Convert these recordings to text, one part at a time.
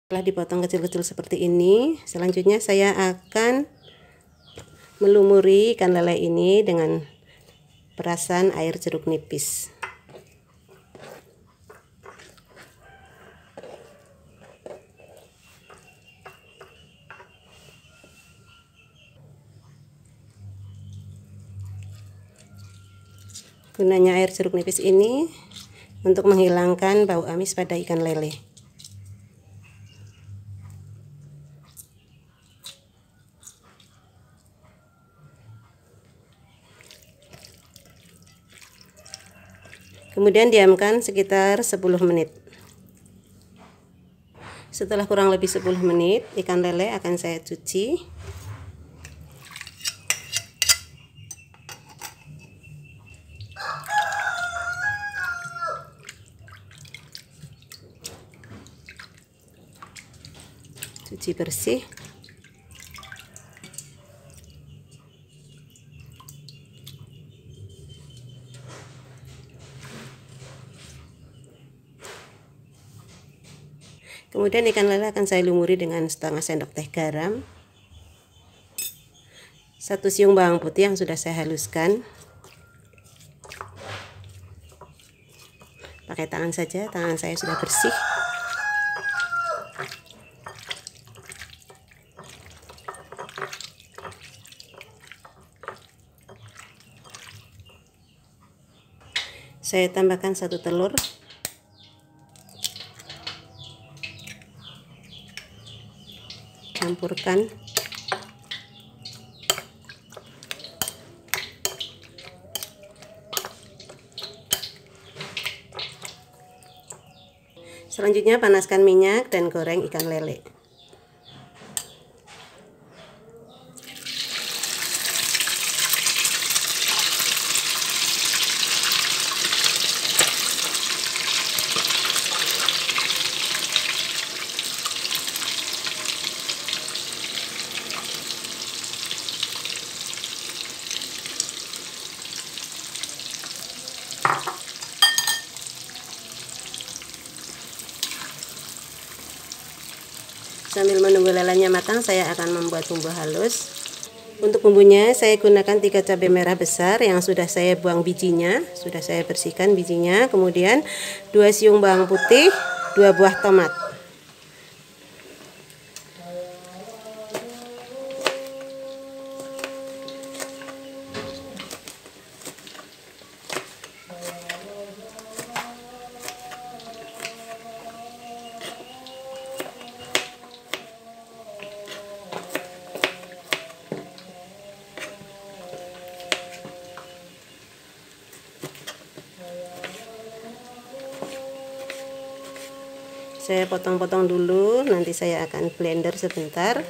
Setelah dipotong kecil-kecil seperti ini, selanjutnya saya akan melumuri ikan lele ini dengan perasan air jeruk nipis. Gunanya air jeruk nipis ini untuk menghilangkan bau amis pada ikan lele. Kemudian diamkan sekitar 10 menit. Setelah kurang lebih 10 menit, ikan lele akan saya cuci. Cuci bersih. Kemudian ikan lele akan saya lumuri dengan setengah sendok teh garam, 1 siung bawang putih yang sudah saya haluskan. Pakai tangan saja, tangan saya sudah bersih. Saya tambahkan 1 telur. Campurkan. Selanjutnya panaskan minyak dan goreng ikan lele. Sambil menunggu lelenya matang, saya akan membuat bumbu halus. Untuk bumbunya saya gunakan 3 cabai merah besar yang sudah saya buang bijinya, sudah saya bersihkan bijinya. Kemudian 2 siung bawang putih, 2 buah tomat. Saya potong-potong dulu, nanti saya akan blender sebentar.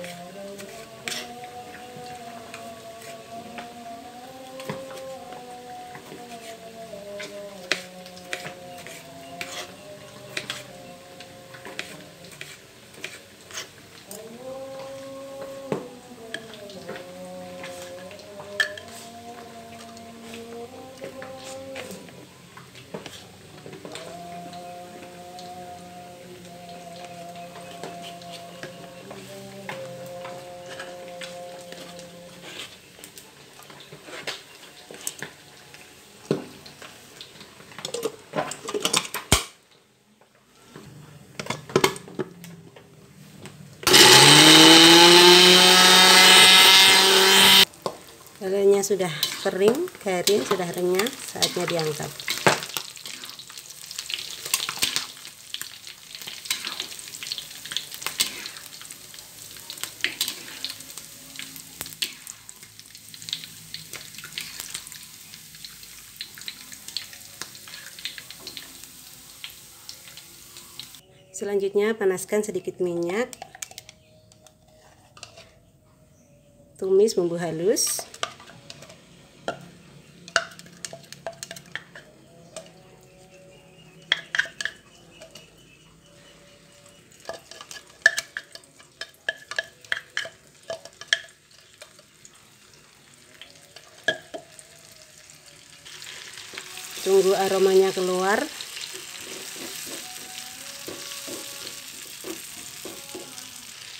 Lelenya sudah kering, garing, sudah renyah, saatnya diangkat. Selanjutnya panaskan sedikit minyak. Tumis bumbu halus. Tunggu aromanya keluar.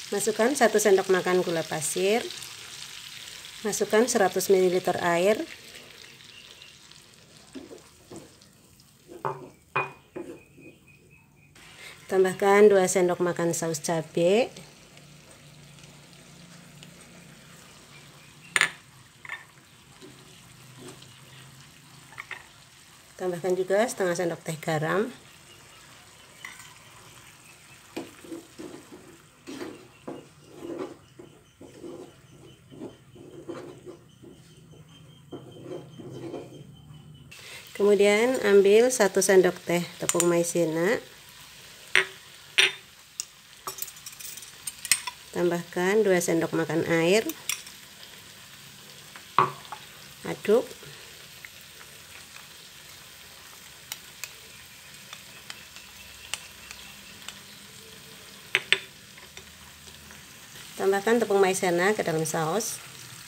Masukkan 1 sendok makan gula pasir. Masukkan 100 ml air. Tambahkan 2 sendok makan saus cabai. Tambahkan juga setengah sendok teh garam. Kemudian ambil 1 sendok teh tepung maizena. Tambahkan 2 sendok makan air. Aduk. Tambahkan tepung maizena ke dalam saus.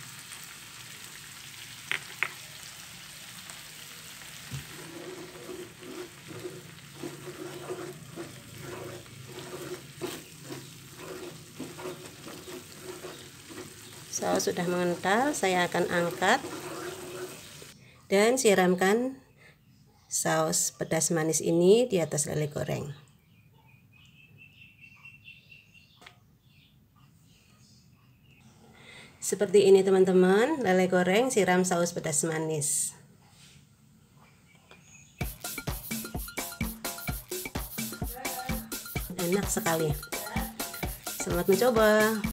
Saus sudah mengental, saya akan angkat dan siramkan saus pedas manis ini di atas lele goreng. Seperti ini teman-teman, lele goreng siram saus pedas manis. Enak sekali. Selamat mencoba.